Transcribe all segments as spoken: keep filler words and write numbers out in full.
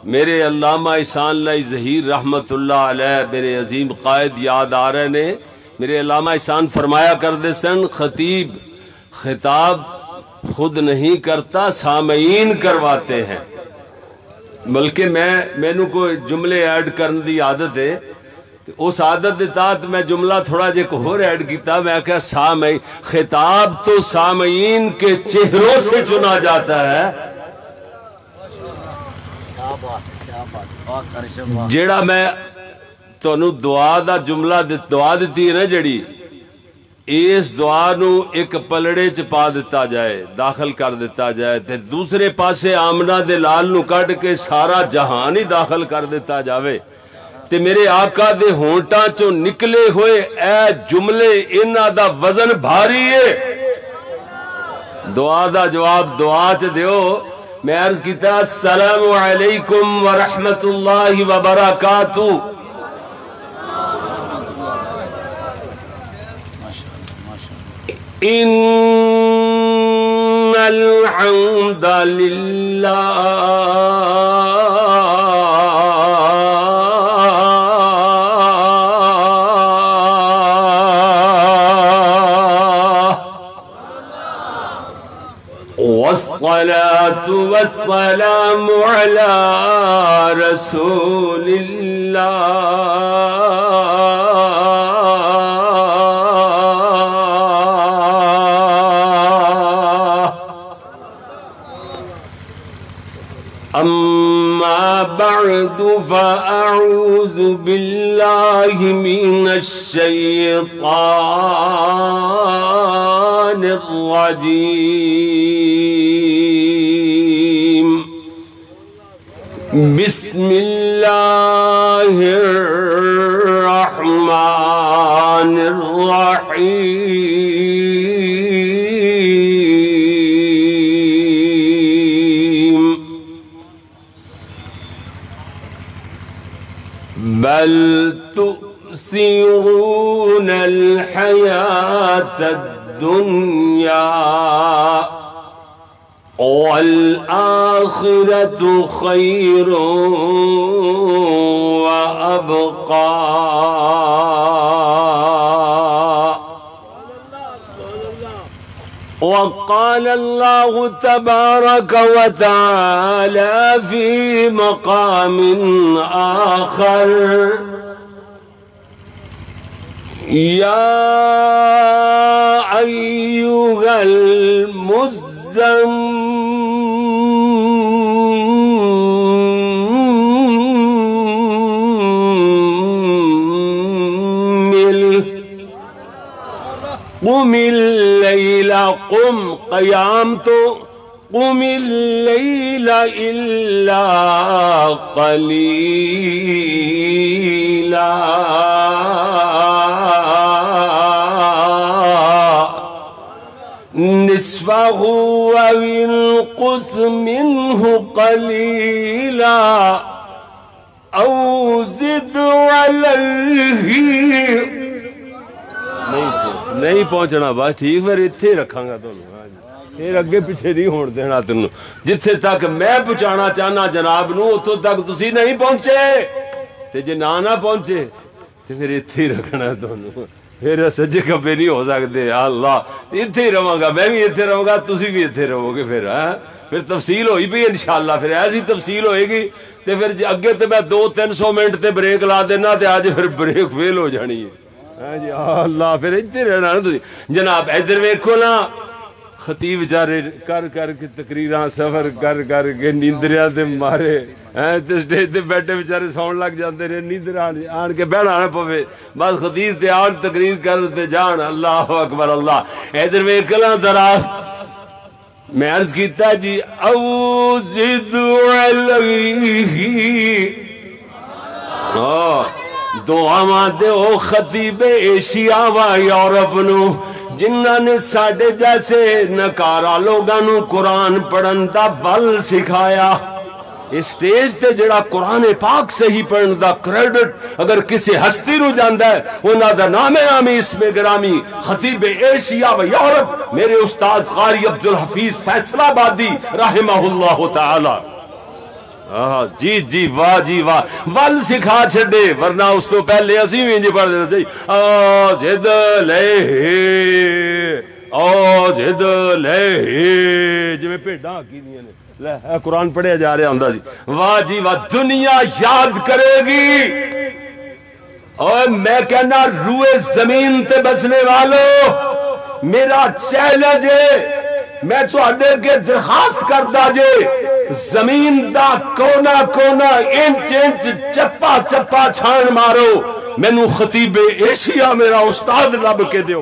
میرے علامہ احسان اللہ ظہیر رحمت اللہ علیہ میرے عظیم قائد یاد آ رہے نے. میرے علامہ احسان فرمایا کرتے سن خطیب خطاب خود نہیں کرتا سامعین کرواتے ہیں. بلکہ میں مینو کوئی جملے ایڈ کرنے دی عادت ہے، اس عادت کے تحت میں جملہ تھوڑا جے کو اور ایڈ کیتا. میں کہا سامعین خطاب تو سامعین کے چہروں سے چنا جاتا ہے. جیڑا میں تانوں دعا دا جملہ دعا دیتی ہے نا جڑی، اس دعا نو ایک پلڑے چ پا دیتا جائے، داخل کر دیتا جائے، تے دوسرے پاسے آمنہ دے لال نو کٹ کے سارا جہان ہی داخل کر دیتا جاوے، تے میرے آقا دے ہونٹاں چوں نکلے ہوئے اے جملے انہاں دا وزن بھاری ہے. دعا دا جواب دعا چ دیو. میں عرض کیتا السلام علیکم ورحمت اللہ وبرکاتہ. ان الحمد للہ والصلاة والسلام على رسول اللہ. أما بعد فأعوذ بالله من الشيطان الرجيم. بسم الله الرحمن الرحيم. بل تؤثرون الحياة الدنيا والآخرة خير وأبقى. وقال الله تبارك وتعالى في مقام آخر يا أيها المزمل قم الليل قم قیام تو قم الليل إلا قليلا نصفه أو انقص منه قليلا أو زد عليه. نہیں پہنچنا بس ٹھیک، پھر اتنے رکھاں گا تانوں، پھر اگے پیچھے نہیں ہون دینا تینوں. جتھے تک میں پہنچانا چاہنا جناب نو اتوں تک تسی نہیں پہنچے، تے جے نہ نہ پہنچے تے پھر اتنے ہی رکھنا تانوں. پھر سجے کبے نہیں ہو سکتے. اللہ اتنے ہی رہاں گا، میں بھی اتنے رہوں گا، تسی بھی اتنے رہو گے. پھر ہاں پھر تفصیل ہوئی پئی انشاءاللہ. پھر ایسی تفصیل ہوئے گی تے پھر اگے تے میں دو تین سو منٹ تے بریک لا دینا تے آج پھر بریک فیل ہو جانی ہے. جی اللہ پھر اتنے رہنا نا تھی. جناب ادھر ویکھو نا، خطیب بیچارے کر کر کے تقریراں سفر کر کر کے نیندریاں تے مارے سٹیج تے بیٹھے بیچارے سون لگ جاندے نے، نیندر آن کے بہنا نہ پوے، بس خطیب تے آن تقریر کر تے جان. اللہ اکبر اللہ. ادھر ویکھ لا ذرا، میں عرض کیتا جی او زد علیہ. ہاں دعاواں دے او خطیب ایشیا و یورپ نو جنہاں نے ساڈے جیسے نکارا لوگاں نو قرآن پڑھن دا بل سکھایا. اس سٹیج تے جڑا قرآن پاک سے ہی پڑھن دا کریڈٹ اگر کسی ہستی نو جاندا ہے انہاں دا نام نامی اسم گرامی خطیب ایشیا و یورپ میرے استاد قاری عبدالحفیظ فیصل آبادی رحمہ اللہ تعالی. جی جی واہ جی واہ ول سکھا چھڈے ورنہ اس تو پہلے اسی بھی انج پڑھ دیتے آ جد لے آ جد لے جویں بھیڈاں کیدیاں نے لے قرآن پڑھیا جا رہا ہوندا جی واہ جی واہ دنیا یاد کرے گی اور میں کہنا روئے زمین تے بسنے والو میرا چیلنج ہے میں تو اڈے کے درخواست کردا جے زمین دا کونا کونا انچ انچ چپا چپا چھان مارو مینو خطیب ایشیا میرا استاد لب کے دیو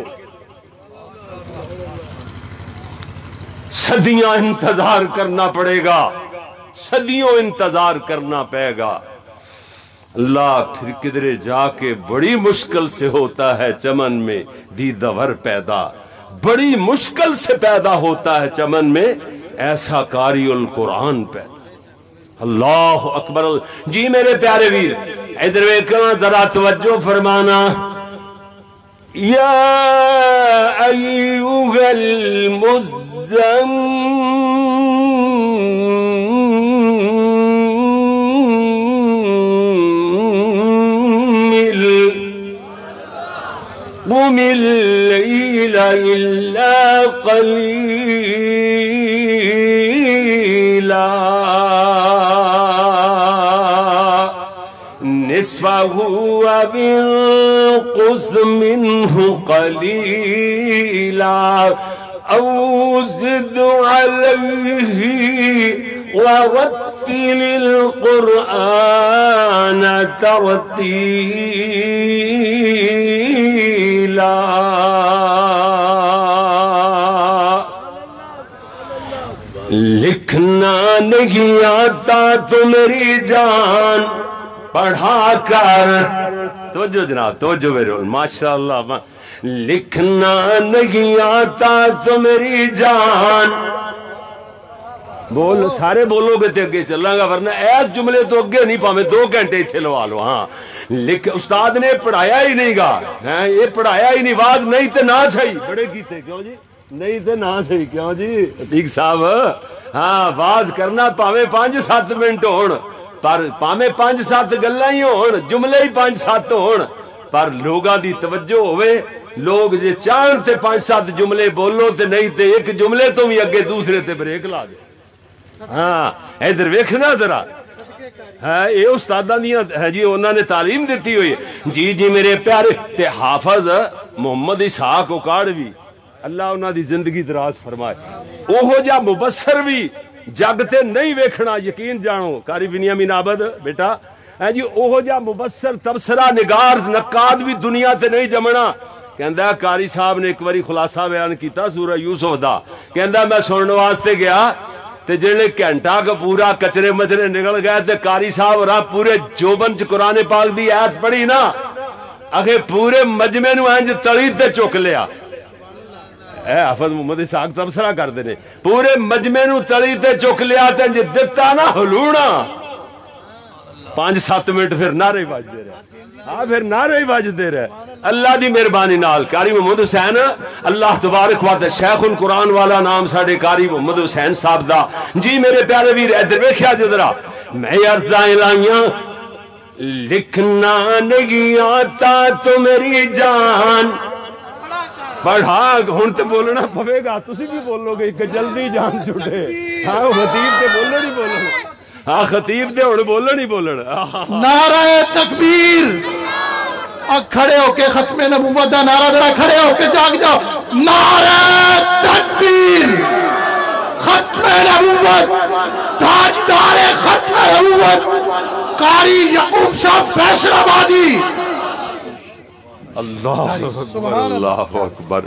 صدیاں انتظار کرنا پڑے گا صدیوں انتظار کرنا پڑے گا اللہ پھر کدھرے جا کے بڑی مشکل سے ہوتا ہے چمن میں دیدور پیدا بڑی مشکل سے پیدا ہوتا ہے چمن میں ایسا قاری القرآن پیدا اللہ اکبر جی میرے پیارے ویر ادھر ویکھنا ذرا توجہ فرمانا یا ایوہ المزمل قم الليل إلا قليلا نصفه أو انقص منه قليلا أو زد عليه ورتل القرآن ترتيلا لکھنا نہیں آتا تو میری جان پڑھا کر توجہ جناب توجہ میرے ماشاءاللہ لکھنا نہیں آتا تو میری جان بول سارے بولو گے تے اگے چلاں گا ورنہ ایس جملے تو اگے نہیں پاویں دو گھنٹے ایتھے لوا لو ہاں لکھ استاد نے پڑھایا ہی نہیں گا ہیں یہ پڑھایا ہی نہیں واز نہیں تے نہ صحیح بڑے کیتے کیوں جی نہیں تے نہ صحیح کیوں جی عتیق صاحب ہاں واز کرنا پاویں پانچ سات منٹ ہون پر پاویں پانچ سات گلاں ہی ہون جملے ہی پانچ سات ہون پر لوگاں دی توجہ ہوئے لوگ جے چاہن تے پانچ سات جملے بولو تے نہیں تے ایک جملے تو بھی اگے دوسرے تے بریک لا دے ہاں ادھر ویکھنا ذرا ہے یہ استاداں دیاں ہے جی انہوں نے تعلیم دیتی ہوئی ہے جی جی میرے پیارے تے حافظ محمد اسحاق اوکاڑوی اللہ انہاں دی زندگی دراز فرمائے اوہو جا مبصر بھی جگ تے نہیں ویکھنا یقین جانو قاری بنیامین عابد بیٹا ہے جی اوہو جا مبصر تبصرہ نگار نقاد بھی دنیا تے نہیں جمنا کہندہ قاری صاحب نے ایک باری خلاصہ بیان کیتا سورہ یوسف دا کہندہ میں سننے واسطے گیا تے جڑے گھنٹہ کا پورا کچرے مچرے نکل گئے تے قاری صاحب راہ پورے جوبن چ قرآن پاک دی آیت پڑھی نا اگے پورے مجمع نو انج تڑی تے چک لیا اے حافظ محمد اسحاق تبصرہ کر دینے پورے مجمع نو تڑی تے چک لیا تے انج دتا نا ہلونا پانچ سات منٹ پھر نعرے باج دے رہے ہاں پھر نعرے باج دے رہے اللہ دی مہربانی نال قاری محمد حسین اللہ تبارک و تعالی شیخ القرآن والا نام ساڈے قاری محمد حسین صاحب دا جی میرے پیارے ویر ادھر ویکھیا جے ذرا میں عرضاں لائیاں لکھنا نہیں آتا تو میری جان پڑھا ہن تے بولنا پوے گا تسی بھی بولو گے کہ جلدی جان چھٹے ہاں خطیب تے بولنا نہیں بولنا ہاں خطیب تے ہن بولنا نہیں بولنا نعرہ تکبیر اور کھڑے ہو کے ختم نبوت دا نعرہ ذرا کھڑے ہو کے جاگ جاؤ نعرہ تکبیر ختم نبوت تاجدار ختم نبوت قاری یعقوب صاحب فیصل آبادی اللہ اکبر اللہ اکبر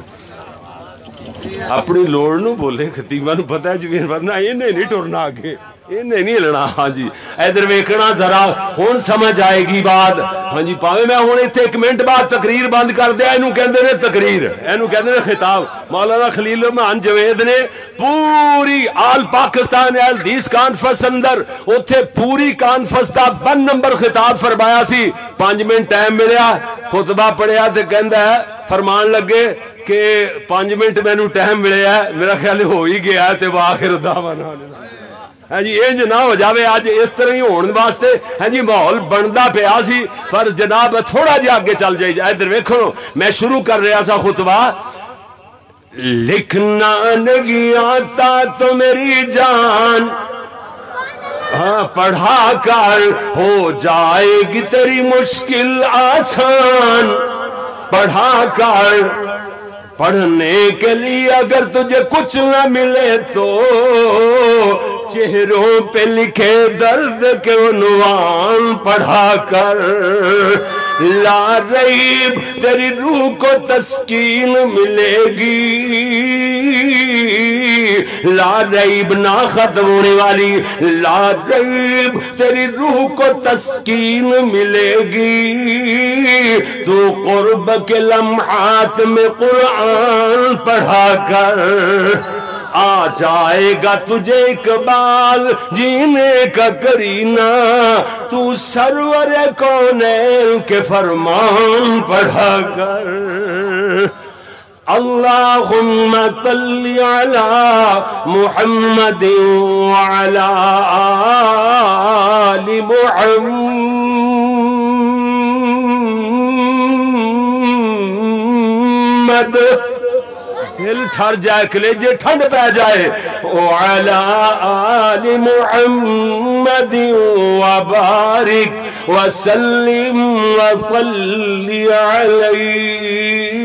اپنی لوڑ نو بولے خطیبہ نو پتہ ہے جو ورنہ یہ نہیں ٹورنا آگے یہ نہیں لڑنا ہاں جی ادھر ویکھنا ذرا ہون سمجھ آئے گی بات ہاں جی پاوے میں ہون ایتھے ایک منٹ بعد تقریر بند کر دیا اینو کہندے نے تقریر اینو کہندے نے خطاب مولانا خلیل الرحمن جوید نے پوری آل پاکستان حدیث کانفرنس اندر اوتھے پوری کانفرنس دا ون نمبر خطاب فرمایا سی پانچ منٹ ٹائم ملیا خطبہ پڑھیا تے کہندا ہے فرمان لگے کہ پانچ منٹ مینوں ٹائم ملیا ہے میرا خیال ہو ہی گیا ہے تے واخر دعوانا ہاں جی انج نہ ہو جاوے اج اس طرح ہی ہون واسطے ہاں جی ماحول بندا پیا سی پر جناب تھوڑا جہا اگے چل جائے ادھر ویکھو میں شروع کر رہا سا خطبہ لکھنا نہیں آتا تو میری جان ہاں پڑھا کر ہو جائے گی تیری مشکل آسان پڑھا کر پڑھنے کے لیے اگر تجھے کچھ نہ ملے تو چہروں پہ لکھے درد کے عنوان پڑھا کر لا ریب تیری روح کو تسکین ملے گی لا ریب نہ ختم ہونے والی لا ریب تیری روح کو تسکین ملے گی تو قرب کے لمحات میں قرآن پڑھا کر آ جائے گا تجھے اقبال جینے کا کرینہ تو سرور کونین کے فرمان پڑھا کر اللہم صلی علی محمد وعلی آل محمد دل ٹھر جائے کلیجے ٹھنڈ پہ جائے وعلی آل محمد وبارک وسلم وصلی علیہ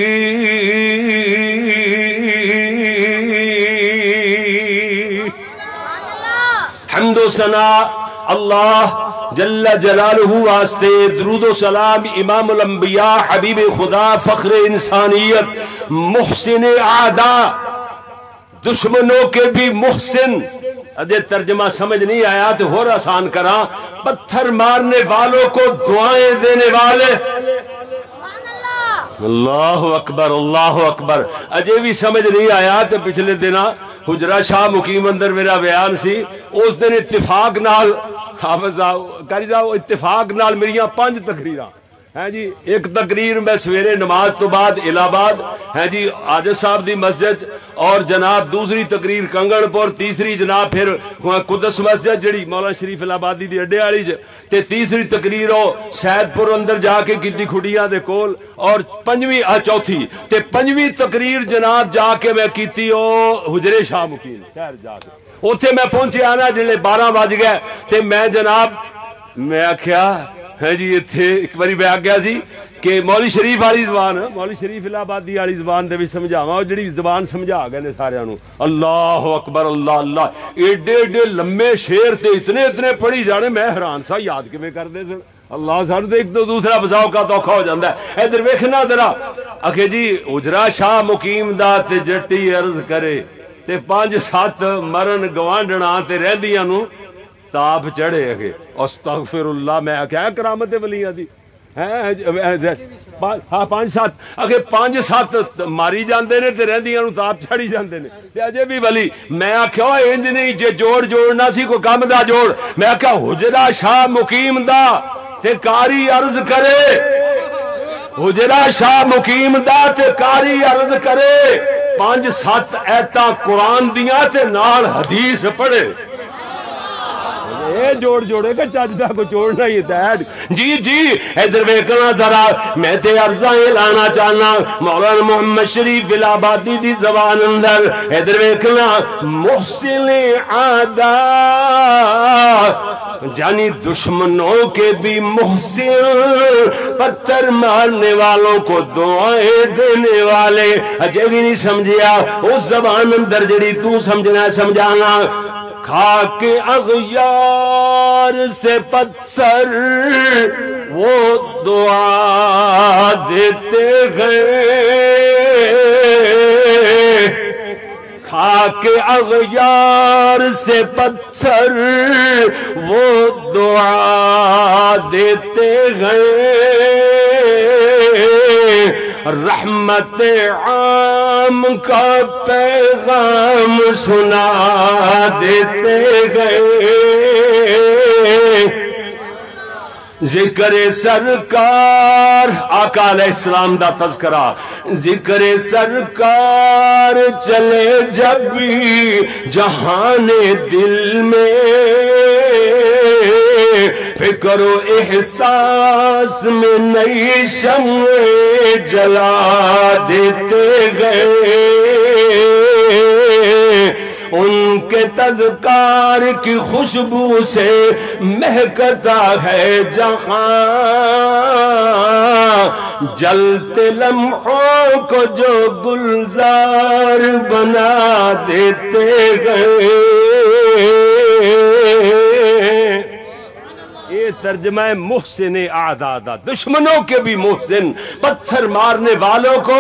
حمد و ثنا اللہ جل جلالہ واسطے درود و سلام امام الانبیاء حبیب خدا فخر انسانیت محسن اعداء دشمنوں کے بھی محسن ادھے ترجمہ سمجھ نہیں آیا تو اور آسان کرا پتھر مارنے والوں کو دعائیں دینے والے اللہ اکبر اللہ اکبر اجے بھی سمجھ نہیں آیا تو پچھلے دنہ حجرہ شاہ مقیم اندر میرا بیان سی اس دن اتفاق نال حافظ کاری صاحب اتفاق نال میریاں پانچ تقریراں ہیں جی ایک تقریر میں سویرے نماز تو بعد الہ آباد ہیں جی عاجز صاحب دی مسجد اور جناب دوسری تقریر کنگڑ پور تیسری جناب پھر قدس مسجد جڑی مولانا شریف الہ آبادی دی اڈے والی تے تیسری تقریر او سید پور اندر جا کے کیتی کھڑیاں دے کول اور پنجویں چوتھی تے پنجویں تقریر جناب جا کے میں کیتی او حجرے شاہ مقیم خیر جا کے اوتھے میں پہنچے آنا جڑے بارہ بج گئے تے میں جناب میں آکھیا ہے جی اتھے ایک باری میں آگیا سی کہ مولوی شریف والی زبان مولوی شریف الہ آبادی والی زبان دے بھی سمجھاواں اور جڑی زبان سمجھا گئے نے سارے نو اللہ اکبر اللہ اللہ ایڈے ایڈے لمبے شعر تے اتنے اتنے پڑھی جانے میں حیران سا یاد کیویں کردے سن اللہ سانو تے ایک تو دوسرا بساؤ کا توکھا ہو جاندا ہے ادھر ویکھنا ذرا اکھے جی حجرہ شاہ مقیم دا تے جٹی عرض کرے تے پانچ سات مرن گوانڈنا تے رہندیاں نو تاپ چڑھے اگے استغفر اللہ میں کیا کرامت ولیاں دی ہاں پانچ سات اگے پانچ سات ماری جاندے نے تے رہندیاں نو تاپ چڑھی جاندے نے تے اجے بھی ولی میں آکھیا انج نہیں جے جوڑ جوڑنا سی کوئی کم دا جوڑ میں آکھیا حجرہ شاہ مقیم دا تے کاری عرض کرے حجرہ شاہ مقیم دا تے کاری عرض کرے پانچ سات ایتاں قرآن دیاں تے نال حدیث پڑھے اے جوڑ جوڑے کہ چاہتا کو جوڑنا ہی ہے جی جی ادھر ویکھنا ذرا میں تے عرضاں لانا چاہنا مولانا محمد شریف الہ آبادی دی زبان اندر ادھر ویکھنا محسن اعداء جانی دشمنوں کے بھی محسن پتھر مارنے والوں کو دعائیں دینے والے اجے بھی نہیں سمجھیا اس زبان اندر جڑی تو سمجھنا سمجھانا کھا کے اغیار سے پتھر وہ دعا دیتے گئے کھا کے اغیار سے پتھر وہ دعا دیتے گئے رحمت عام کا پیغام سنا دیتے گئے ذکر سرکار آقا علیہ السلام دا تذکرہ ذکر سرکار چلے جب بھی جہان دل میں فکر و احساس میں نئی شمع جلا دیتے گئے ان کے تذکار کی خوشبو سے مہکتا ہے جہاں جلتے لمحوں کو جو گلزار بنا دیتے گئے یہ ترجمہ ہے محسن اعدادا دشمنوں کے بھی محسن پتھر مارنے والوں کو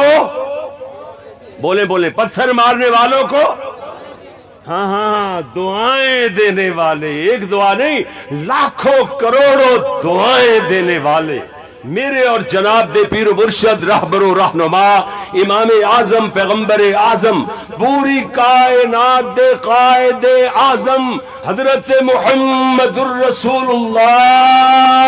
بولیں بولیں پتھر مارنے والوں کو ہاں ہاں دعائیں دینے والے ایک دعا نہیں لاکھوں کروڑوں دعائیں دینے والے میرے اور جناب دے پیر و مرشد رہبر و رہنما امام اعظم پیغمبر اعظم پوری کائنات دے قائد اعظم حضرت محمد الرسول اللہ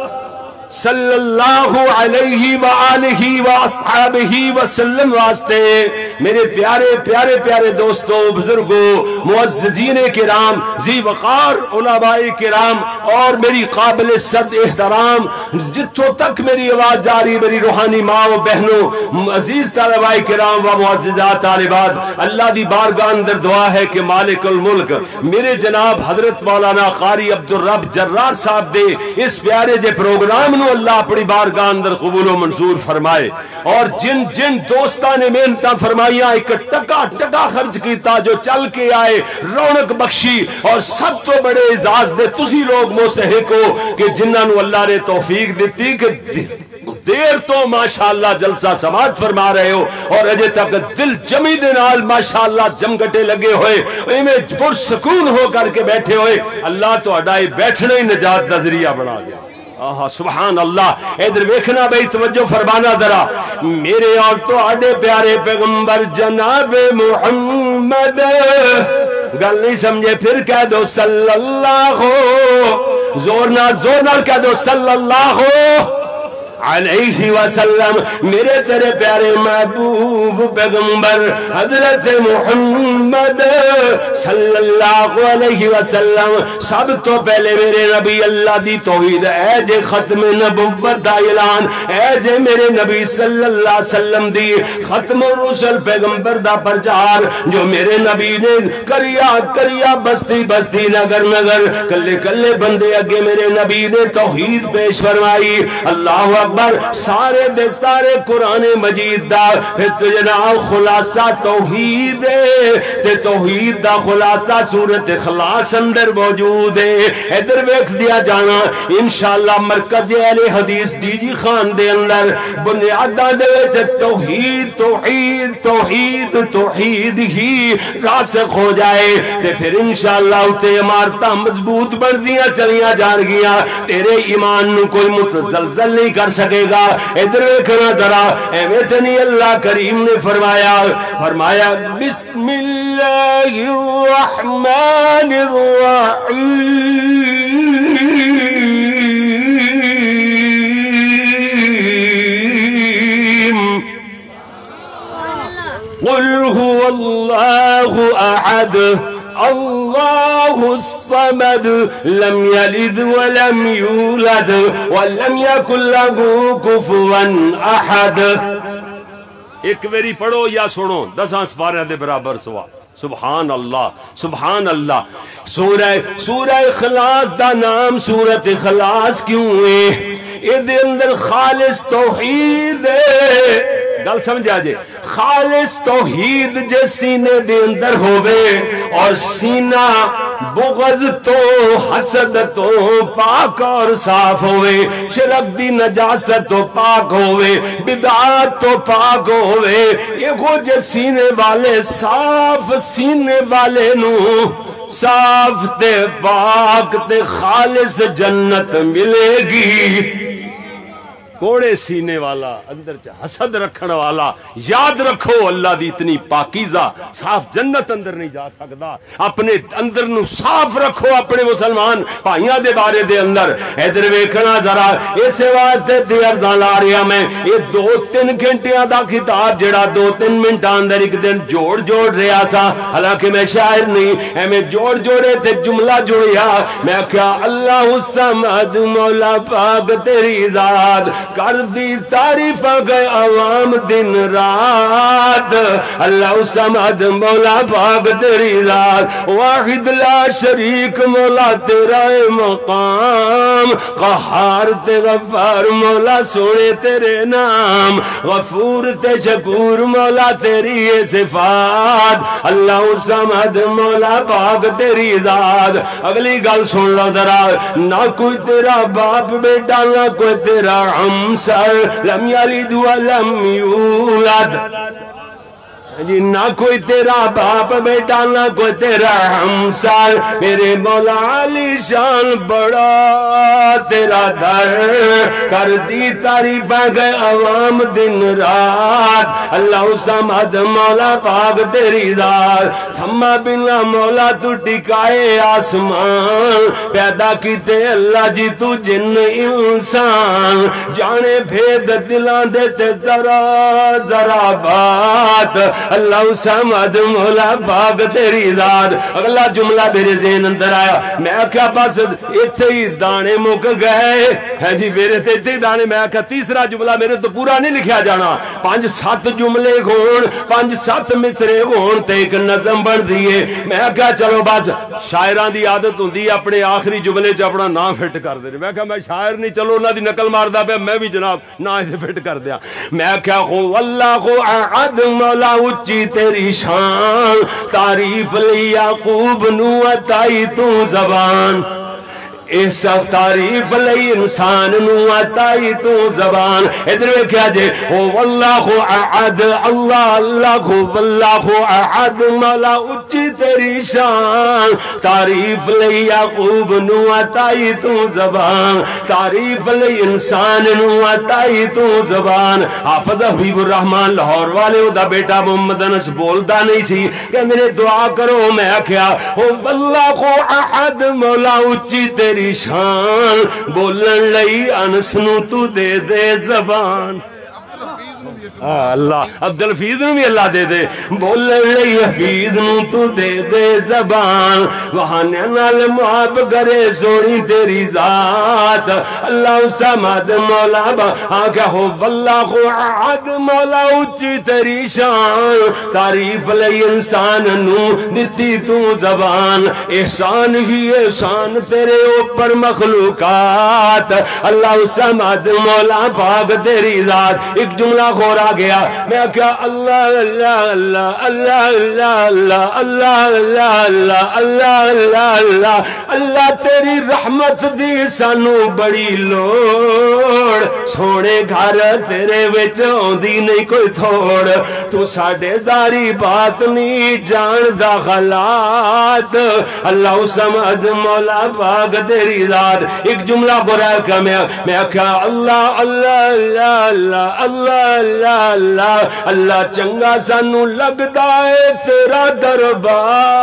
صلی اللہ علیہ وآلہ وآصحابہ وسلم واسطے میرے پیارے پیارے پیارے دوستوں بزرگوں معززین کرام ذی وقار علماء کرام اور میری قابل صد احترام جتوں تک میری آواز جاری میری روحانی ماں و بہنوں عزیز طلباء کرام و معززات طالبات اللہ دی بارگاہ اندر دعا ہے کہ مالک الملک میرے جناب حضرت مولانا قاری عبدالرب جرار صاحب دے اس پیارے جے پروگرام نو اللہ اپنی بارگاہ اندر قبول و منظور فرمائے اور جن جن دوستاں نے محنتاں فرمائیاں ایک ٹکا ٹکا خرچ کیتا جو چل کے آئے رونق بخشی اور سب تو بڑے اعزاز دے تسی لوگ مستحق ہو کہ جنہاں نو اللہ نے توفیق دیتی کہ دیر تو ماشاءاللہ جلسہ سماعت فرما رہے ہو اور اجے تک دل جمی دے نال ماشاءاللہ جمگٹے لگے ہوئے ایمیں پرسکون ہو کر کے بیٹھے ہوئے اللہ تو اڈائی بیٹھنے ہی نجات دا ذریعہ بنا دیا آہا سبحان اللہ ادھر ویکھنا بھئی توجہ فرمانا ذرا میرے اور تو آڈے پیارے پیغمبر جناب محمد گل نہیں سمجھے پھر کہہ دو صلی اللہ ہو زور نہ زور نہ کہہ دو صلی اللہ ہو علیہ وسلم میرے تیرے پیارے محبوب پیغمبر حضرت محمد صلی اللہ علیہ وسلم سب تو پہلے میرے نبی اللہ دی توحید اے جے ختم نبوت دا اعلان اے جے میرے نبی صلی اللہ علیہ وسلم دی ختم الرسل پیغمبر دا پرچار جو میرے نبی نے کریا کریا بستی بستی نگر نگر کلے کلے بندے اگے میرے نبی نے توحید پیش فرمائی اللہ اکبر سارے دستارے قرآن مجید دا پھر تجھے نام خلاصہ توحید ہے تے توحید دا خلاصہ سورت اخلاص اندر موجود ہے ادھر ویکھ دیا جانا انشاءاللہ مرکز اہل حدیث ڈی جی خان دے اندر بنیادہ دے وچ توحید توحید توحید توحید ہی راسخ ہو جائے تے پھر انشاءاللہ تے عمارتاں مضبوط بن دیاں چلیاں جان گیاں تیرے ایمان نو کوئی متزلزل نہیں کر سکے گا ادھر ویکھنا ذرا ایویں تے نہیں اللہ کریم نے فرمایا فرمایا بسم اللہ الرحمن الرحیم قل هو اللہ احد اللہ الصمد لم یلد ولم یولد ولم یکن له کفوا احد ایک ویری پڑھو یا سنو دساں سپارے دے برابر سوا سبحان اللہ سبحان اللہ سورہ سورہ اخلاص دا نام سورت اخلاص کیوں ہے یہ دے اندر خالص توحید ہے گل سمجھا جے خالص توحید جے سینے دے اندر ہوئے اور سینہ بغض تو حسد تو پاک اور صاف ہوئے شرک دی نجاست تو پاک ہوئے بدعات تو پاک ہوئے یہ وہ جے سینے والے صاف سینے والے نو صاف تے پاک تے خالص جنت ملے گی کوڑے سینے والا اندر چ حسد رکھن والا یاد رکھو اللہ دی اتنی پاکیزہ صاف جنت اندر نہیں جا سکتا اپنے اندر نو صاف رکھو اپنے مسلمان بھائیاں دے بارے دے اندر ادھر ویکھنا ذرا اس واسطے تے عرضاں لا رہا میں یہ دو تین گھنٹیاں دا خطاب جڑا دو تین منٹاں اندر ایک دن جوڑ جوڑ رہا سا حالانکہ میں شاعر نہیں ایویں جوڑ جوڑے تے جملہ جوڑیا میں کیا اللہ الصمد مولا پاک تیری ذات کر دی تعریف گئے عوام دن رات اللہ الصمد مولا پاک تیری ذات واحد لا شریک مولا تیرا مقام قہار تے غفار مولا سونے تیرے نام غفور تے شکور مولا تیری صفات اللہ الصمد مولا پاک تیری ذات اگلی گل سن لو ذرا نہ کوئی تیرا باپ بیٹا نہ کوئی تیرا ہمسر لم یلد ولم یولد جی نہ کوئی تیرا باپ بیٹا نہ کوئی تیرا ہمسر میرے مولا علی شان بڑا تیرا در کر دی تعریف گئے عوام دن رات اللہ الصمد مولا پاک تیری ذات تھما بنا مولا تو ٹکائے آسمان پیدا کیتے اللہ جی تو جن انسان جانے بھید دلان دیتے ذرا ذرا بات اللہ الصمد مولا پاک تیری ذات اگلا جملہ میرے ذہن اندر آیا میں کیا بس اتھے ہی دانے مک گئے ہے جی میرے تے اتھے ہی دانے میں کیا تیسرا جملہ میرے تو پورا نہیں لکھیا جانا پانچ سات جملے گھون پانچ سات مصرے گھون تے ایک نظم بڑھ دیئے میں کیا چلو بس شاعران دی عادت ہوں دی اپنے آخری جملے چ اپنا نام فٹ کر دے میں کہا میں شاعر نہیں چلو نہ دی نقل مار دا پہ میں بھی جناب نہ اسے فٹ کر دیا میں کیا خو اللہ خو احد مولا اچھی تیری شان تعریف لی یعقوب نو عطائی تو زبان اس تعریف لئی انسان نو عطائی تو زبان ادھر میں کیا جے واللہ احد اللہ اللہ واللہ احد مولا اچھی تیری شان تعریف لئی یعقوب نو عطائی تو زبان تعریف لئی انسان نو عطائی تو زبان حافظ حبیب الرحمن لاہور والے دا بیٹا محمد انس بولتا نہیں سی کہ میرے دعا کرو میں کیا واللہ احد مولا اچھی تیری شان بولن لئی انس نو تو دے دے زبان اللہ عبدالحفیظ نو بھی اللہ دے دے بولن لئی حفیظ نو تو دے دے زبان وہانے نال معاف کرے سونی تیری ذات اللہ الصمد مولا با آگا ہو واللہ احد مولا اچھی تیری شان تعریف لئی انسان نو دیتی تو زبان احسان ہی احسان تیرے اوپر مخلوقات اللہ الصمد مولا پاک تیری ذات ایک جملہ خورا گیا میں کیا اللہ اللہ اللہ اللہ اللہ اللہ اللہ اللہ اللہ اللہ اللہ تیری رحمت دی سانو بڑی لوڑ سونے گھر تیرے وچ ہوندی نہیں کوئی تھوڑ تو ساڈے داری بات نہیں جان دا غلات اللہ الصمد مولا پاک تیری ذات ایک جملہ برا کہ میں میں کیا اللہ اللہ اللہ اللہ اللہ اللہ اللہ چنگا سانو لگدا ہے تیرا دربار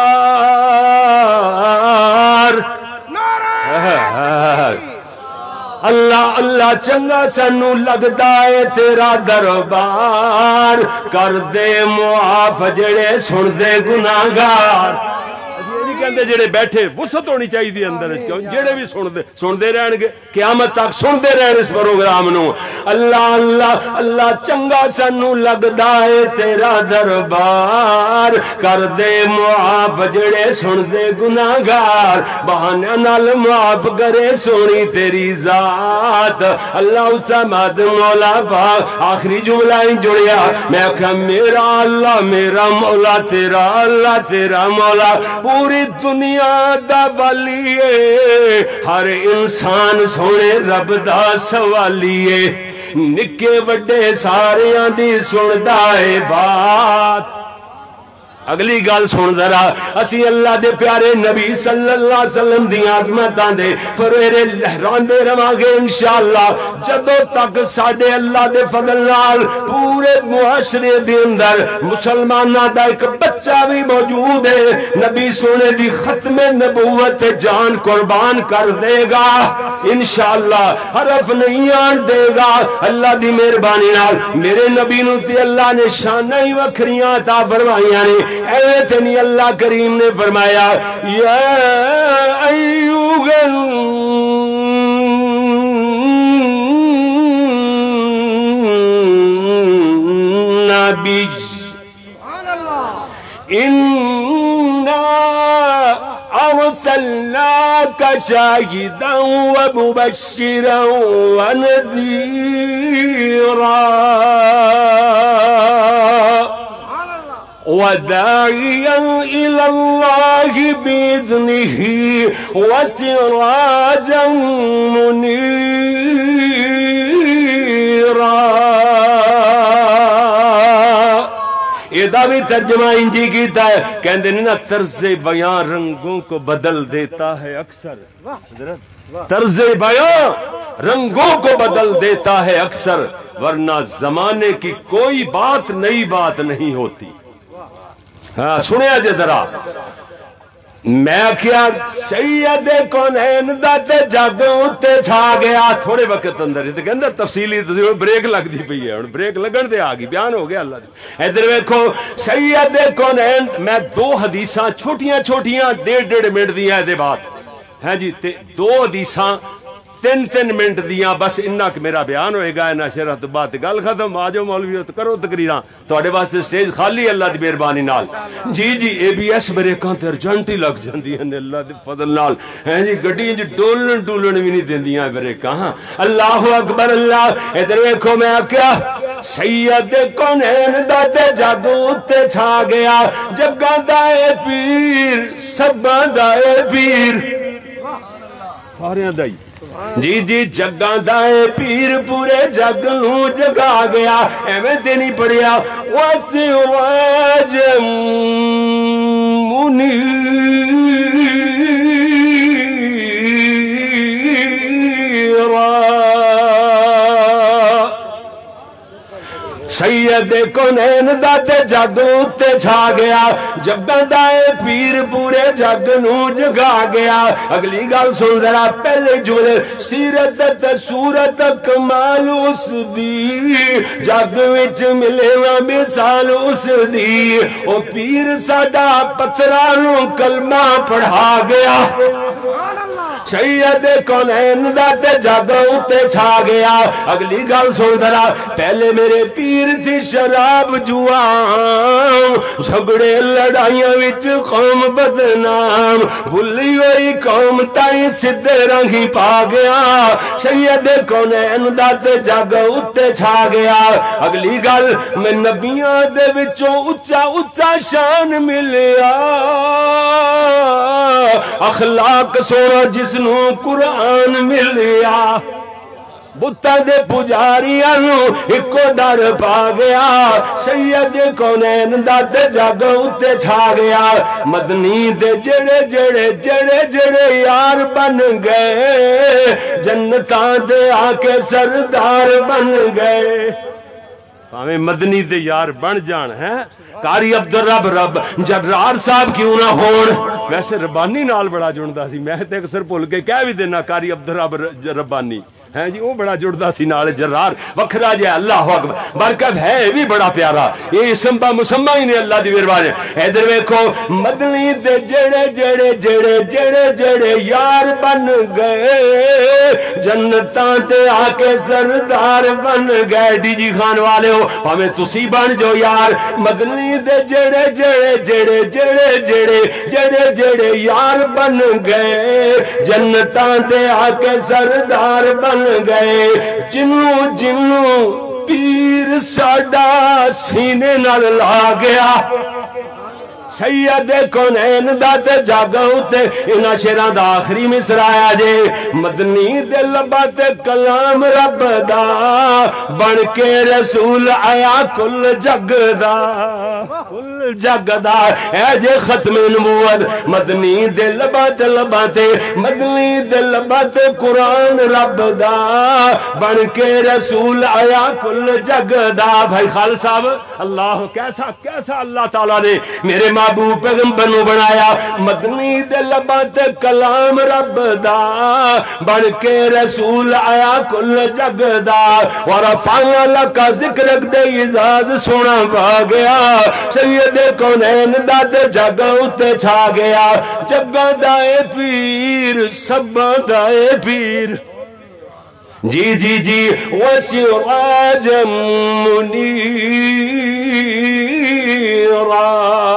اللہ اللہ چنگا سانو لگدا ہے تیرا دربار کر دے معاف جڑے سن دے گناہگار کہندے جڑے بیٹھے وسعت ہونی چاہیے دی اندر کیوں جڑے بھی سن دے سن دے رہن گے قیامت تک سن دے رہن اس پروگرام نو اللہ اللہ اللہ چنگا سانو لگدا ہے تیرا دربار کر دے معاف جڑے سن دے گناہگار بہانے نال معاف کرے سونی تیری ذات اللہ الصمد مولا پاک آخری جملہ ہی جڑیا میں کہا میرا اللہ میرا مولا تیرا اللہ تیرا مولا پوری دنیا دا والیے ہر انسان سونے رب دا سوالیے نکے وڈے ساریاں دی سندا ہے بات اگلی گل سن ذرا اسی اللہ دے پیارے نبی صلی اللہ علیہ وسلم دی عظمتاں دے پھرویرے لہراندے رواں گے انشاءاللہ جدوں تک ساڈے اللہ دے فضل نال پورے معاشرے دے اندر مسلماناں دا ایک بچہ بھی موجود ہے نبی سونے دی ختم نبوت جان قربان کر دے گا انشاءاللہ حرف نہیں آن دے گا اللہ دی مہربانی نال میرے نبی نو تے اللہ نے شاناں ہی وکھریاں عطا فرمائیاں نے ایویں نہیں اللہ کریم نے فرمایا یا ایوہ النبی انا ارسلناک شاہدا ومبشرا ونذیرا وداعيا إلى الله بإذنه وسراجا منيرا یہ بھی ترجمہ انجی کیتا ہے کہندے نا طرز بیان رنگوں کو بدل دیتا ہے اکثر طرز بیان رنگوں کو بدل دیتا ہے اکثر ورنہ زمانے کی کوئی بات نئی بات نہیں ہوتی ہاں سنیا جے ذرا میں کیا سید کونین دا تے جگ اتے چھا گیا تھوڑے وقت اندر تے کہندے تفصیلی بریک لگ دی پئی ہے ہن بریک لگن تے آ گئی بیان ہو گیا اللہ دی ادھر ویکھو سید کونین میں دو حدیثاں چھوٹیاں چھوٹیاں ڈیڑھ ڈیڑھ منٹ دیاں دے بعد ہیں جی تے دو حدیثاں تین تین منٹ دیاں بس انہا کہ میرا بیان ہوئے گا انہا شرحت بات گل ختم آجو مولوی تو کرو تقریران تو اڑے واسطے سٹیج خالی اللہ دی مہربانی نال جی جی اے بی ایس بریکاں تے ارجنٹی لگ جاندی ہیں اللہ دی فضل نال ہیں جی گڈیاں جی ڈولن ڈولن بھی نہیں دیندیاں بریکاں اللہ اکبر اللہ ادھر ویکھو میں کیا سید کونین دا تے جادو تے چھا گیا جگاں دا اے پیر سباں دا اے پیر سارے دائی جی جی جگاں دائے پیر پورے جگ نو جگا گیا ایویں تے نہیں پڑھیا وَسِرَاجًا مُنِيرًا سید کونین دا تے جگ تے چھا گیا جگاں دائے پیر پورے جگ نو جگا گیا اگلی گل سن ذرا پہلے جملے سیرت تے صورت کمال اس دی جگ وچ ملے وا مثال اس دی او پیر ساڈا پتھراں نو کلمہ پڑھا گیا سید کونین دا تے جگ تے چھا گیا اگلی گل سن ذرا پہلے میرے پیر تھی شراب جوان جھگڑے لڑائیاں وچ قوم بدنام بھلی ہوئی قوم تائیں سدھے رنگی پا گیا سید کونین دا تے جگ تے چھا گیا اگلی گل میں نبیاں دے وچوں اچا اچا شان ملیا اخلاق سونا جسنو قرآن ملیا بُتّا دے پجاریاں نو ایکو ڈر پا گیا سید کونین دا تے جگ اتے چھا گیا مدنی دے جڑے جڑے جڑے جڑے یار بن گئے جنتاں دے آکے سردار بن گئے ہمیں مدنی دے یار بن جان ہیں قاری عبدالرب رب جرار صاحب کیوں نہ ہون ویسے ربانی نال بڑا جڑدا سی میں تے اکثر بھول کے کہہ بھی دینا قاری عبدالرب ربانی ہیں جی وہ بڑا جڑدا سی نال جرار وکھرا جے اللہ اکبر برکت ہے بھی بڑا پیارا یہ اسم با مسمہ ہی نے اللہ دی مہربانی ادھر ویکھو مدنی دے جڑے جڑے جڑے جڑے جڑے یار بن گئے جنتاں تے آ کے سردار بن گئے ڈی جی خان والے ہو ہمیں تسی بن جو یار مدنی دے جڑے جڑے جڑے جڑے جڑے جڑے جڑے یار بن گئے جنتاں تے آ کے سردار بن گئے جنوں جنوں پیر ساڈا سینے نال لا گیا سید کونین دا تے جاگاؤ تے انہاں شیراں دا آخری مصرع آیا جے مدنی دے لبا تے کلام رب دا بن کے رسول آیا کل جگ دا کل جگ دا اے جے ختم نبوت مدنی دے لبا تے لبا تے مدنی دے لبا تے قرآن رب دا بن کے رسول آیا کل جگ دا بھائی خالد صاحب اللہ کیسا کیسا اللہ تعالیٰ نے میرے محبوب پیغمبر نو بنایا مدنی دے لبا تے کلام رب دا بن کے رسول آیا کل جگ دا ورفعنا لکا ذکرک دے اعزاز سونا پا گیا سید کونین دا تے جگ اتے چھا گیا جگ دائے پیر سب دائے پیر جی جی جی وسراج منیرا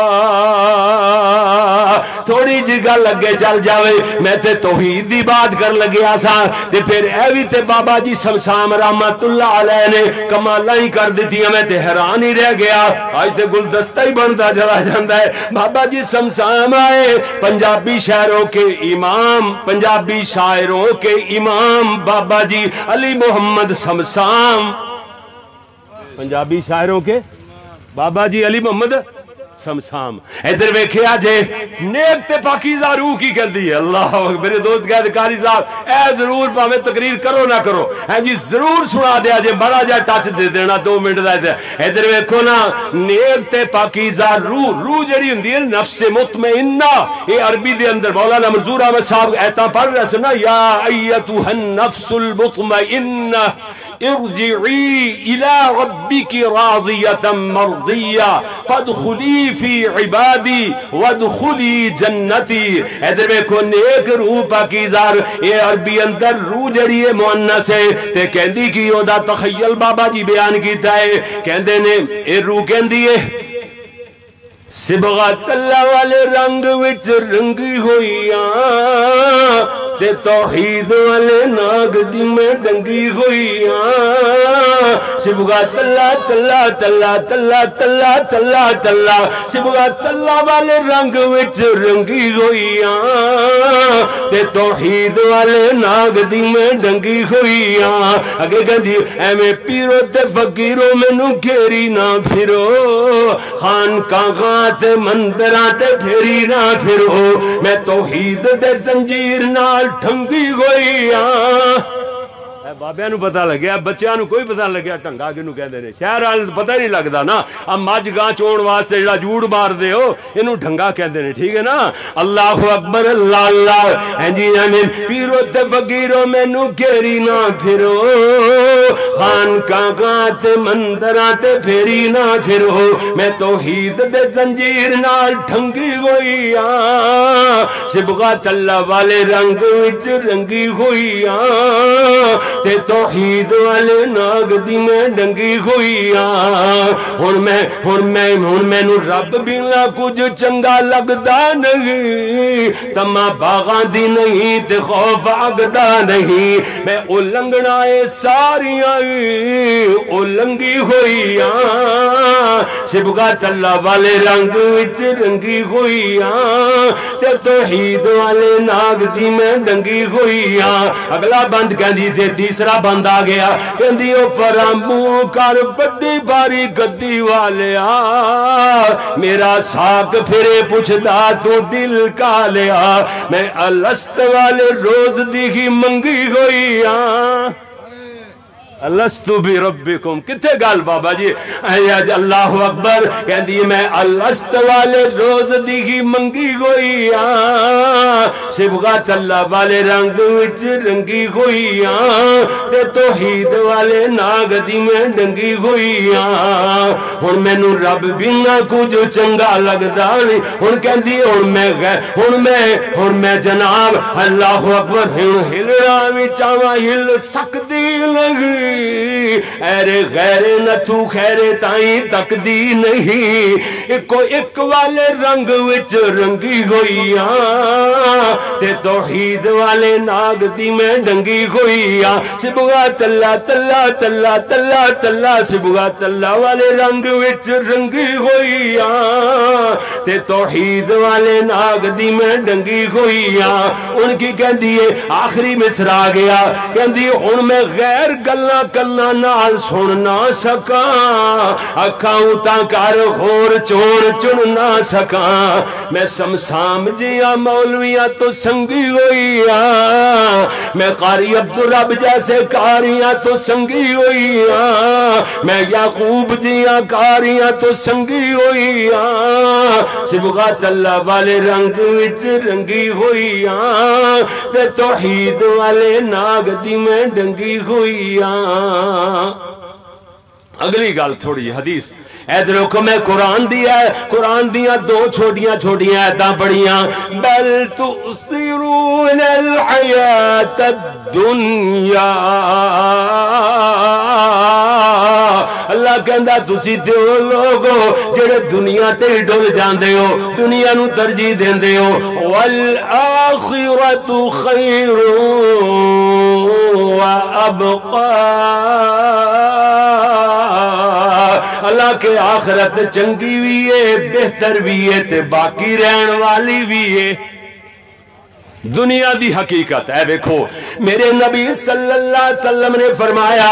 تھوڑی جگہ لگے چل جاوے میں تے توحید دی بات کر لگے آسا تے پھر ایوی تے بابا جی سمسام رحمت اللہ علیہ نے کمالہ ہی کر دیتی ہیں میں تے حیران ہی رہ گیا آج تے گلدستہ ہی بنتا چلا جاندہ ہے بابا جی سمسام آئے پنجابی شاعروں کے امام پنجابی شاعروں کے امام بابا جی علی محمد سمسام پنجابی شاعروں کے بابا جی علی محمد سمسام ادھر ویکھے آجے نیک تے پاکیزہ روح کی کر دی ہے اللہ میرے دوست کہتے قاری صاحب اے ضرور پاہمیں تقریر کرو نہ کرو اے جی ضرور سنا دیا جے بڑا جائے ٹچ دے دینا دو منٹ دائے دے ادھر ویکھو نا نیک تے پاکیزہ روح روح جڑی ہندی ہے نفس مطمئنہ یہ عربی دے اندر مولانا منظور احمد صاحب ایتا پڑھ رہے سنا یا ایتها النفس المطمئنہ ارجعی الى ربک راضیتا مرضیہ فادخلی فی عبادی وادخلی جنتی ادھر بیکھو نیک روح پاکیزار یہ عربی اندر روح جڑی ہے مؤنث ہے تے کہندی کی او دا تخیل بابا جی بیان کیتا ہے کہندے نے اے روح کہندی ہے صبغت اللہ والے رنگ وچ رنگی ہوئیاں تے توحید والے ناگ دی میں ڈنگی ہوئیاں صبغت اللہ تلا تلا تلا تلا تلا تلا صبغت اللہ والے رنگ وچ رنگی ہوئیاں تے توحید والے ناگ دی میں ڈنگی ہوئیاں اگے گندی اے میں پیرو تے فقیرو میں نو گھیری نہ پھرو خان کاغاں تے مندران تے پھیری نہ پھرو میں توحید دے زنجیر نال ٹھنگی گوئیاں بابے نو پتہ لگیا بچیاں نو کوئی پتہ لگیا ٹنگا کنو کہہ دے رہے شہر آل پتہ نہیں لگدا نا اب ماج گاں چون واسطے جڑا جوڑ مار دے ہو انو ڈھنگا کہہ دے رہے ٹھیک ہے نا اللہ اکبر اللہ اللہ ہیں جی آمین پیرو تے فقیرو میں نو گھیری نہ پھرو خان کاغاں تے مندراں تے پھیری نہ پھرو میں توحید دے زنجیر نال ٹھنگی ہوئیاں صبغت اللہ والے رنگ وچ رنگی ہوئیاں تے توحید والے ناگ دی میں ڈنگی ہوئیاں ہن میں ہن میں ہن میں نو رب بنا کچھ چنگا لگدا نہیں تما باغاں دی نہیں تے خوف اگدا نہیں میں اولنگنا اے ساریاں اولنگی ہوئیاں صبغت اللہ والے رنگ وچ رنگی ہوئیاں تے توحید والے ناگ دی میں ڈنگی ہوئیاں اگلا بند کہندی تے تیسرا بند آ گیا کہندی او پرامو کر بڑی باری گدی والے آ میرا ساک پھرے پوچھدا تو دل کا لیا میں الست والے روز دی ہی منگی ہوئیاں الستو بی ربکم کتے گال بابا جی اللہ اکبر کہندی میں الست والے روز دی ہی منگی ہوئیاں صبغت اللہ والے رنگ وچ رنگی ہوئیاں تے توحید والے ناگ دی میں ڈنگی ہوئیاں ہن مینوں رب بنا کچھ چنگا لگدا نہیں ہن کہندی ہن میں ہن میں ہن میں جناب اللہ اکبر ہن ہلنا وی چاواں ہل سکدی نہیں ارے غیر نہ تو خیر تائیں تک دی نہیں ایک ایک والے رنگ وچ رنگی ہوئیاں تے توحید والے ناگ دی میں ڈنگی ہوئیاں سبغات اللہ تلا تلا تلا تلا سبغات اللہ والے رنگ وچ رنگی ہوئیاں تے توحید والے ناگ دی میں ڈنگی ہوئیاں ان کی کہن دیئے آخری مصر آ گیا کہن دیئے ان میں غیر گلنا کرنا نال سن نہ سکاں اکھاؤں تاں کار غور چون چن نہ سکاں میں سمسام جیاں مولویاں تو سنگی ہوئیاں میں قاری عبدالرب جیسے کاریاں تو سنگی ہوئیاں میں یعقوب جیاں کاریاں تو سنگی ہوئیاں سبغات اللہ والے رنگ وچ رنگی ہوئیاں تے توحید والے ناگ دی میں ڈنگی ہوئیاں اگلی گل تھوڑی حدیث ایدھ روکو میں قرآن دیا ہے قرآن دیا دو چھوٹیاں چھوٹیاں ایدھاں پڑھیاں بل تؤثرون الحیات الدنیا اللہ کہندہ تسی دیو لوگو جڑے دنیا تے ڈول جاندے ہو دنیا نو ترجیح دیندے ہو والآخرت خیر و ابقا اللہ کے آخرت چنگی بھی ہے بہتر بھی ہے تے باقی رہن والی بھی ہے دنیا دی حقیقت ہے دیکھو میرے نبی صلی اللہ علیہ وسلم نے فرمایا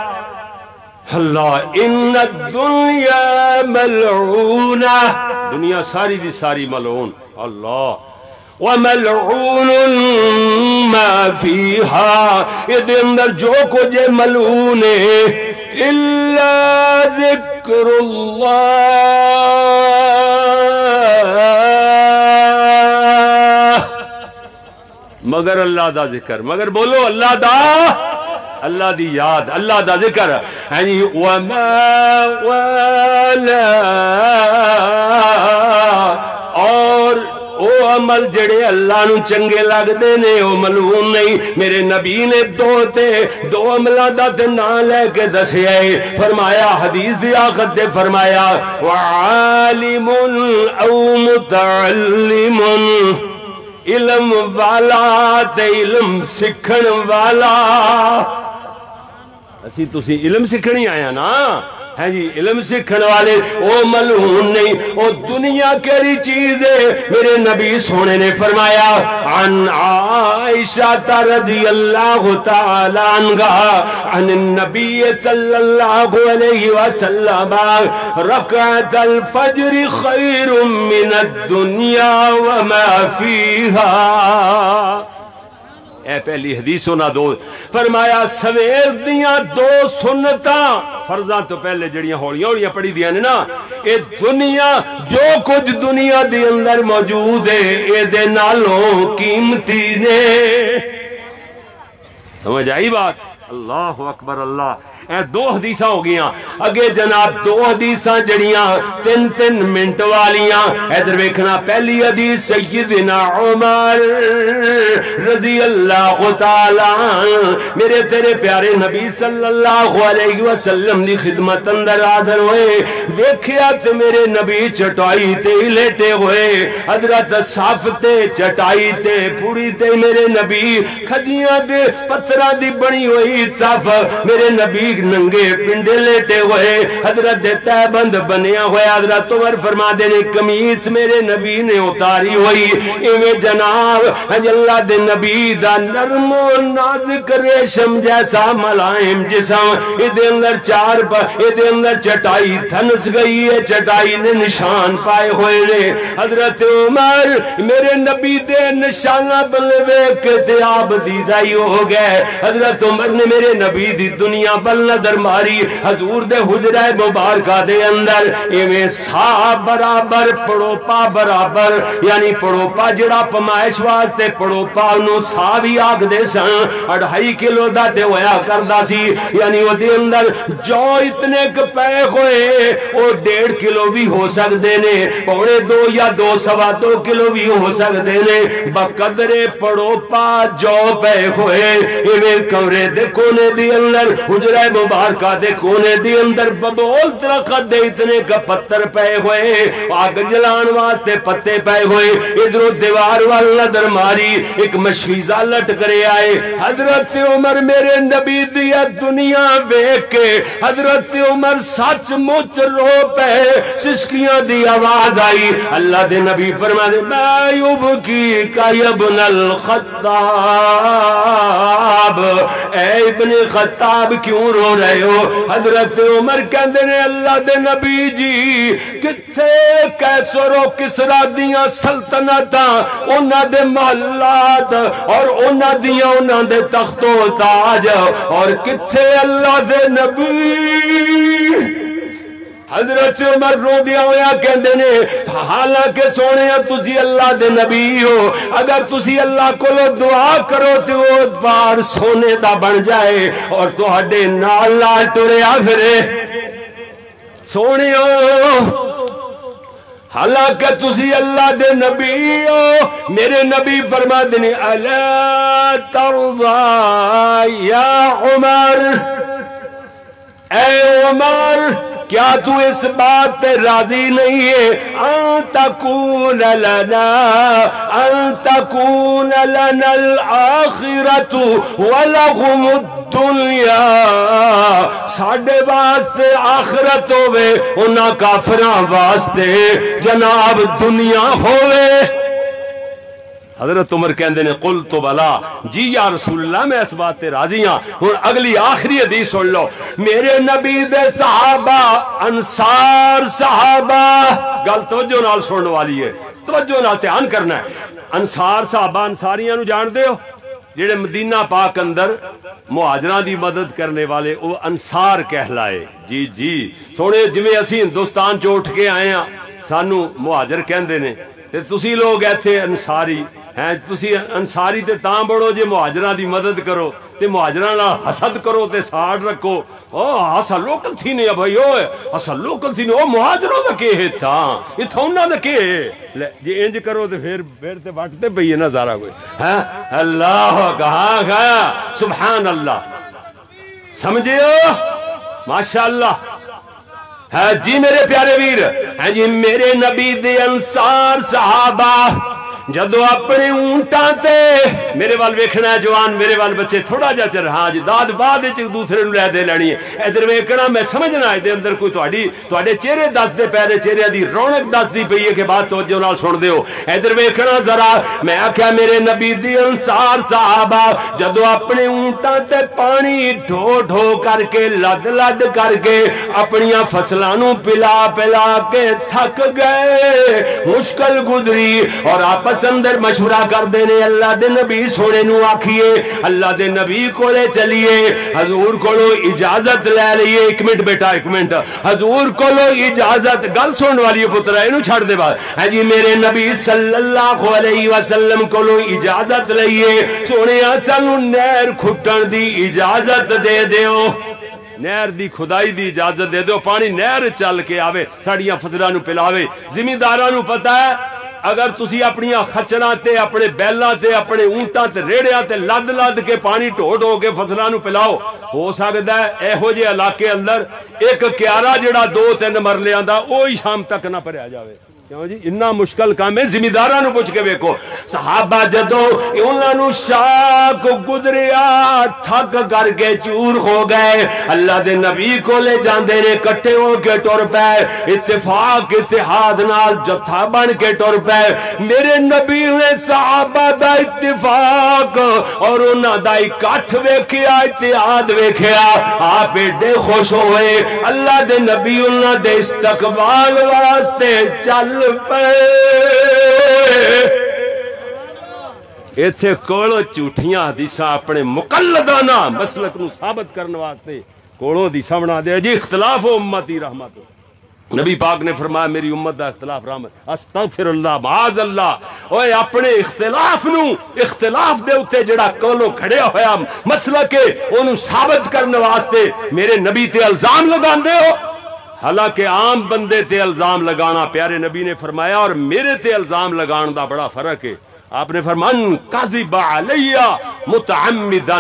اللہ ان الدنیا ملعونہ دنیا ساری دی ساری ملعون اللہ وَمَلْعُونٌ مَا فِيهَا یہ دے اندر جو کچھ ملعون ہے إِلَّا ذِكْرُ اللَّهِ مگر اللہ دا ذکر مگر بولو اللہ دا اللہ دی یاد اللہ دا ذکر یعنی وَمَا وَلَا اور او عمل جڑے اللہ نو چنگے لگ دے نے او ملعون نہیں میرے نبی نے دو تے دو عملہ دا تے نا لے کے دسے آئے فرمایا حدیث دی آخر دے فرمایا وعالم او متعلم علم والا تے علم سکھن والا اسی تسی علم سکھنی آیا نا ہے جی علم سکھن والے او ملعون نہیں او دنیا کیری چیز ہے میرے نبی سونے نے فرمایا عن عائشہ رضی اللہ تعالی عنہ عن النبی صلی اللہ علیہ وسلم رکعت الفجر خیر من الدنیا وما فیہا اے پہلی حدیث سنا دو فرمایا سویر دیاں دو سنتاں فرضاں تو پہلے جڑیاں ہوڑیاں ہوڑیاں پڑھی دیاں نے نا اے دنیا جو کچھ دنیا دی اندر موجود ہے اے دے نالوں قیمتی نے سمجھ آئی بات اللہ اکبر اللہ اے دو حدیثاں ہو گیاں اگے جناب دو حدیثاں جڑیاں تین تین منٹ والیاں ادھر ویکھنا پہلی حدیث سیدنا عمر رضی اللہ تعالی میرے تیرے پیارے نبی صلی اللہ علیہ وسلم دی خدمت اندر حاضر ہوئے ویکھیا تے میرے نبی چٹائی تے لیٹے ہوئے حضرت صاف تے چٹائی تے پوری تے میرے نبی کھجیاں دے پتھراں دی بنی ہوئی صاف میرے نبی ننگے پنڈے لیٹے ہوئے حضرت تہ بند بنیا ہوئے حضرت عمر فرما دینے قمیص میرے نبی نے اتاری ہوئی ایویں جناب اللہ دے نبی دا نرم و نازک ریشم جیسا ملائم جسم ادھے اندر چار پا ادھے اندر چٹائی تھنس گئی ہے چٹائی نے نشان پائے ہوئے رے حضرت عمر میرے نبی دے نشانہ بلوے کے تے آپ دیدائی ہو گئے حضرت عمر نے میرے نبی دی دنیا بل وال نظر ماری حضور دے حجرہ مبارکہ دے اندر ایویں سا برابر پڑوپا برابر یعنی پڑوپا جڑا پمائش واسطے پڑوپا انہوں سا بھی آگ دے سن اڑھائی کلو دا تے ہویا کردہ سی یعنی وہ دے اندر جو اتنے کپے ہوئے وہ ڈیڑھ کلو بھی ہو سکتے نے پونے دو یا دو سوا دو کلو بھی ہو سکتے نے بقدرے پڑوپا جو پے ہوئے ایویں کمرے دے کونے دی اندر حجرہ مبارکہ دے کونے دی اندر ببول درخت دے اتنے کا پتھر پے ہوئے آگ جلان واسطے پتے پے ہوئے ادھر دیوار وال نظر ماری ایک مشویزہ لٹ کرے آئے حضرت عمر میرے نبی دیا دنیا بیک کے حضرت عمر سچ مچ رو پے سسکیاں دی آواز آئی اللہ دے نبی فرما دے ما یبکی کا ابن الخطاب اے ابن خطاب کیوں رو رہے ہو حضرت عمر کہندے نے اللہ دے نبی جی کتھے کیسر و کسرا دیاں سلطنتاں انہاں دے محلات اور انہاں دیاں انہاں دے تخت و تاج اور کتھے اللہ دے نبی حضرت عمر رو دیا ہویا کہندے نے حالانکہ سونے تسی اللہ دے نبی ہو اگر تسی اللہ کو لو دعا کرو تو وہ بار سونے دا بن جائے اور تو ہڈے نال نال ٹریا پھرے سونے ہو حالانکہ تسی اللہ دے نبی ہو میرے نبی فرما دینے الا ترضى یا عمر اے عمر کیا تو اس بات پہ راضی نہیں ہے ان تکون لنا ان تکون لنا الآخرت ولہم الدنیا ساڑھے واسطے آخرت ہوئے انہاں کافراں واسطے جناب دنیا ہوئے حضرت عمر کہندے نے قل تو بلا جی یا رسول اللہ میں اس بات تے راضی ہاں اور اگلی آخری حدیث سن لو میرے نبی دے صحابہ انصار صحابہ گل توجہ نال سننے والی ہے توجہ نال دھیان کرنا ہے انصار صحابہ انصاریاں نو جان دے ہو جڑے مدینہ پاک اندر مہاجراں دی مدد کرنے والے وہ انصار کہلائے جی جی سونے جویں اسی ہندوستان چ اٹھ کے آئے ہاں سانو مہاجر کہندے نے تے تسی لوگ ایتھے انصاری ہیں تسی انصاری تے تاں بڑھو جے مہاجراں دی مدد کرو تے مہاجراں نال حسد کرو تے ساڑ رکھو او اسا لوکل تھی نے بھائی او اسا لوکل تھی نے او مہاجروں دا کے ہے تھا یہ تھا انہاں دا کے ہے جے انج کرو تے پھر پھر تے وٹتے پئی ہے نا سارا کوئی ہاں اللہ کہاں گیا سبحان اللہ سمجھے ہو ماشاءاللہ ہے جی میرے پیارے ویر ہے جی میرے نبی دے انصار صحابہ جدو اپنے اونٹاں تے میرے وال ویکھنا ہے جوان میرے وال بچے تھوڑا جا چر ہاں جی داد بعد وچ دوسرے نوں لے دے لینی ہے ادھر ویکھنا میں سمجھنا ہے دے اندر کوئی تہاڈی تہاڈے چہرے دس دے پہلے چہرے دی رونق دس دی پئی ہے کہ بات توجہ نال سن دیو ادھر ویکھنا ذرا میں آکھیا میرے نبی دی انصار صحابہ جدو اپنے اونٹاں تے پانی ڈھو ڈھو کر کے لد لد کر کے اپنیاں فصلاں نوں پلا پلا کے تھک گئے مشکل گزری اور آپس اندر مشورہ کر دینے اللہ دے نبی سونے نو آکھیے اللہ دے نبی کو لے چلیے حضور کو لو اجازت لے لئیے ایک منٹ بیٹا ایک منٹ حضور کو لو اجازت گل سن والی پترہ انہوں چھڑ دے بات ہے جی میرے نبی صلی اللہ علیہ وسلم کو لو اجازت لئیے سونے آسانو نیر کھٹن دی اجازت دے دیو نہر دی خدائی دی اجازت دے دو پانی نہر چل کے آوے ساڑیاں فضلہ نو پلاوے زمینداراں نو پتہ ہے اگر تسی اپنی خچراں تے اپنے بیلاں تے اپنے اونٹاں تے ریڑیاں تے لد لد کے پانی ٹھو ٹھو کے فصلاں نو پلاؤ ہو سکدا ہے ایہو جے علاقے اندر ایک کیارا جڑا دو تین مرلیاں دا اوہی شام تک نہ بھریا جاوے کیوں جی اتنا مشکل کام ہے زمینداراں نو پوچھ کے ویکھو صحابہ جدو انہاں نو شاک گزریا تھک کر کے چور ہو گئے اللہ دے نبی کو لے جاندے نے کٹھے ہو کے ٹر پے اتفاق اتحاد نال جتھا بن کے ٹر پے میرے نبی نے صحابہ دا اتفاق اور انہاں دا اکٹھ ویکھیا اتحاد ویکھیا آپ ایڈے خوش ہوئے اللہ دے نبی انہاں دے استقبال واسطے چل پے ایتھے کولو جھوٹیاں حدیثاں اپنے مقلدانہ مسلک نو ثابت کرنے واسطے کوڑوں دی سامنا دے جی اختلاف و امتی رحمت. نبی پاک نے فرمایا میری امت دا اختلاف رحمت. استغفر اللہ معاذ اللہ. اوے اپنے اختلاف نو اختلاف دے اوتے جڑا کولوں کھڑیا ہویا مسلک ہے اونوں ثابت کرنے واسطے میرے نبی تے الزام لگاندے ہو. حالانکہ عام بندے تے الزام لگانا پیارے نبی نے فرمایا اور میرے تے الزام لگان دا بڑا فرق ہے. آپ نے فرمان کذب علی متعمدا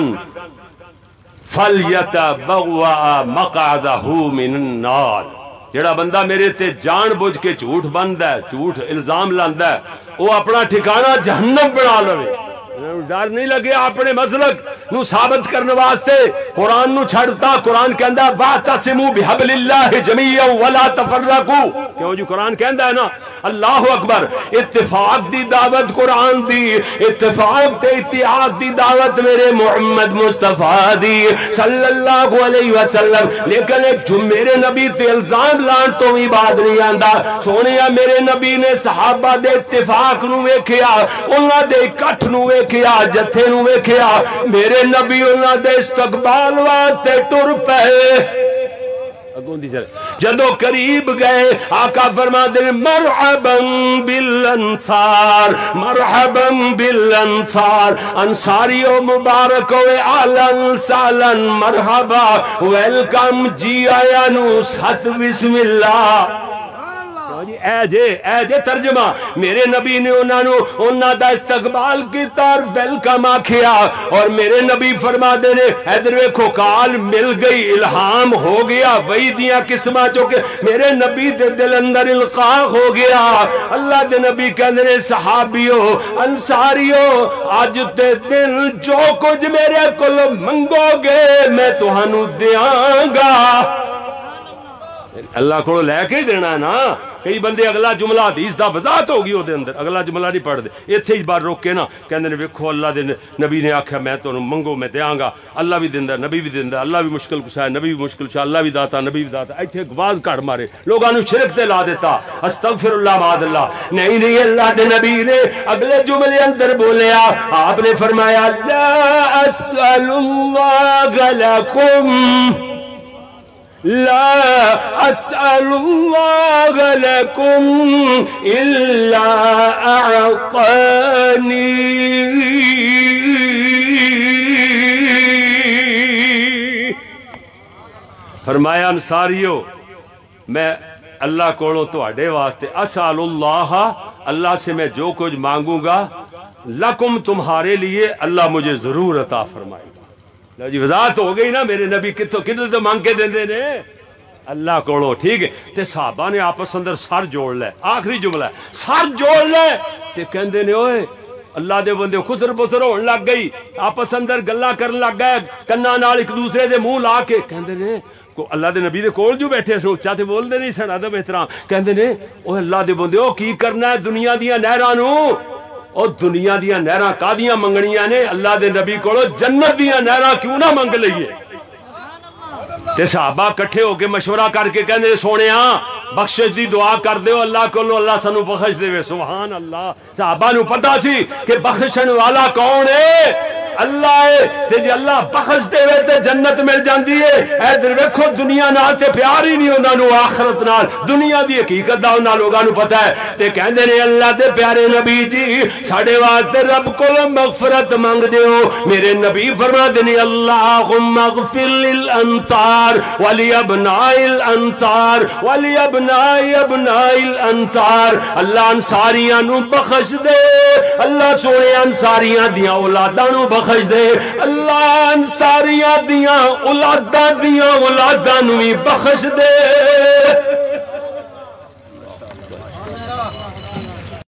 فلیتبوأ مقعدہ من النار. جڑا بندہ میرے تے جان بوجھ کے جھوٹ بندا ہے جھوٹ الزام لاندا ہے وہ اپنا ٹھکانہ جہنم بنا لوے. ڈر نہیں لگے اپنے مسلک نو ثابت کرنے واسطے قرآن نو چھڑتا. قرآن کہندا واعتصموا بحبل اللہ جميعا ولا تفرقوا. کیوں جو قرآن کہندا ہے نا اللہ اکبر اتفاق دی دعوت قرآن دی اتفاق تے اتحاد دی دعوت میرے محمد مصطفیٰ دی صلی اللہ علیہ وسلم. لیکن ایک جو میرے نبی تے الزام لان تو بھی بات نہیں آندا. سونیا میرے نبی نے صحابہ دے اتفاق نو ویکھیا انہاں دے اکٹھ نو ویکھیا جتھے نو ویکھیا میرے نبی انہاں دے استقبال واسطے ٹر پئے. جدو قریب گئے آقا فرماتے ہیں مرحبا بالانصار مرحبا بالانصار. انصاریو مبارک ہوئے آلن سالن مرحبا ویلکم جی آیا نو ست بسم اللہ. اے جے اے جے ترجمہ میرے نبی نے انہاں نو انہاں دا استقبال کیتا اور ویلکم آکھیا اور میرے نبی فرما دے نے ادھر ویکھو کال مل گئی الہام ہو گیا وہی دیاں قسماں چوں کہ میرے نبی دے دل اندر القاء ہو گیا. اللہ دے نبی کہندے نے صحابیو انصاریو اج تے دن جو کچھ میرے کول منگو گے میں تہانوں دیاں گا. اللہ کو لے کے ہی دینا ہے نا. کئی بندے اگلا جملہ حدیث دا وضاحت ہوگی او دے اندر اگلا جملہ نہیں پڑھ دے ایتھے ہی بار روک کے نا کہندے نے ویکھو اللہ دے نبی نے آکھیا میں تانوں منگو میں دیاں گا. اللہ بھی دیندا نبی بھی دیندا. اللہ بھی مشکل کشا ہے نبی بھی مشکل کشا. اللہ بھی داتا نبی بھی داتا. ایتھے گواز کڑ مارے لوگاں نو شرک تے لا دیتا. استغفر اللہ معاذ اللہ. نہیں نہیں اللہ دے نبی نے اگلے جملے اندر بولیا آپ نے فرمایا لا اسأل اللہ لکم لا اسأل اللہ لکم الا اعطانی. فرمایا انصاریو میں اللہ کوڑوں تو اڈے واسطے اسأل اللہ اللہ سے میں جو کچھ مانگوں گا لکم تمہارے لیے اللہ مجھے ضرور عطا فرمائے گا. جی وضاحت ہو گئی نا میرے نبی کتوں کتنے تو مانگ کے دیندے نے اللہ کوڑو. ٹھیک ہے تے صحابہ نے آپس اندر سر جوڑ لے. آخری جملہ ہے سر جوڑ لے تے کہندے نے اوئے اللہ دے بندے خسر بسر ہون لگ گئی آپس اندر گلاں کرن لگ گئے کناں نال ایک دوسرے دے منہ لا کے کہندے نے کو اللہ دے نبی دے کول جو بیٹھے سو اچا تے بول دے نہیں سن ادب احترام. کہندے نے اوے اللہ دے بندے او کی کرنا ہے دنیا دیاں نہراں نو اور دنیا دیاں نہراں کادیاں منگنیاں نے اللہ دے نبی کولو جنت دیاں نہراں کیوں نہ منگ لئیے. تے صحابہ کٹھے ہو کے مشورہ کر کے کہندے سونےاں بخشش دی دعا کر دیو اللہ کولو اللہ سانو بخش دے. سبحان اللہ. صحابہ نو پتہ سی کہ بخشن والا کون ہے اللہ ہے تے جے اللہ بخش دے وے تے جنت مل جاندی ہے. ادھر ویکھو دنیا نال تے پیار ہی نہیں انہاں نو آخرت نال دنیا دی حقیقت دا انہاں لوگاں نو پتہ ہے تے کہندے نے اللہ دے پیارے نبی جی ساڈے واسطے رب کولوں مغفرت مانگ دیو. میرے نبی فرماتے نے اللہم اغفر للانصار ولابناء الانصار ولابناء ابناء الانصار. اللہ انصاریاں نو بخش دے اللہ سونے انصاریاں دیاں اولاداں نو بخش دے اللہ انصاریاں دیاں اولاداں دیاں اولاداں نو بخش دے.